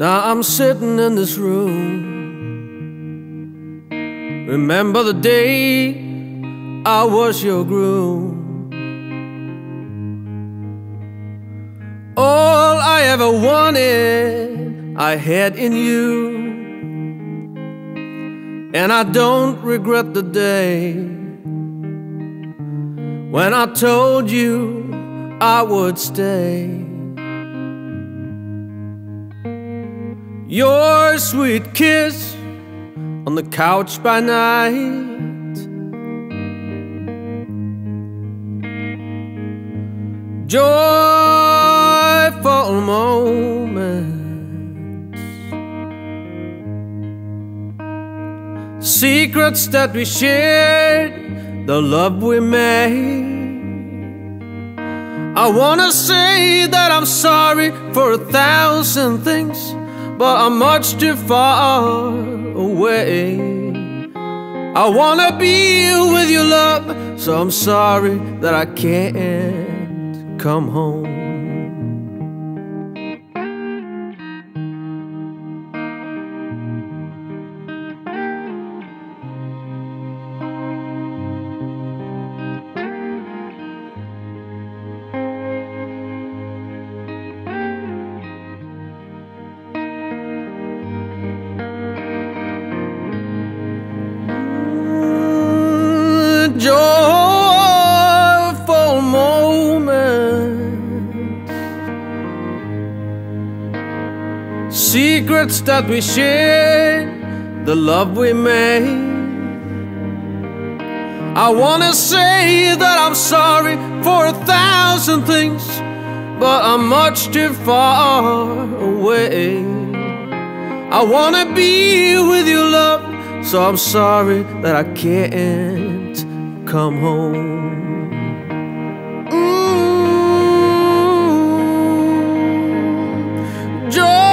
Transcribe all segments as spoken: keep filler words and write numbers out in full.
Now I'm sitting in this room. Remember the day I was your groom. All I ever wanted I had in you, and I don't regret the day when I told you I would stay. Your sweet kiss on the couch by night, joyful moments, secrets that we shared, the love we made. I wanna say that I'm sorry for a thousand things, but I'm much too far away. I wanna be with you, love, so I'm sorry that I can't come home. Joyful moments, secrets that we shared, the love we made. I wanna say that I'm sorry for a thousand things, but I'm much too far away. I wanna be with you, love, so I'm sorry that I can't come home. Mm-hmm.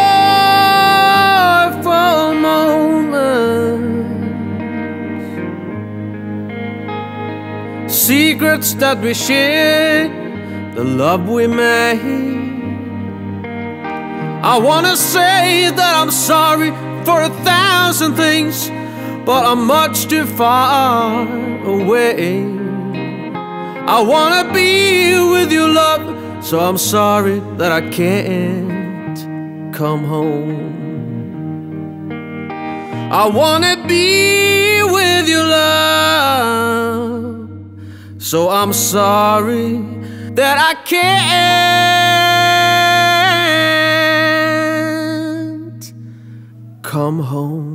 Joyful moments, secrets that we shared, the love we made. I wanna say that I'm sorry for a thousand things, but I'm much too far away. I wanna be with you, love, so I'm sorry that I can't come home. I wanna be with you, love, so I'm sorry that I can't come home.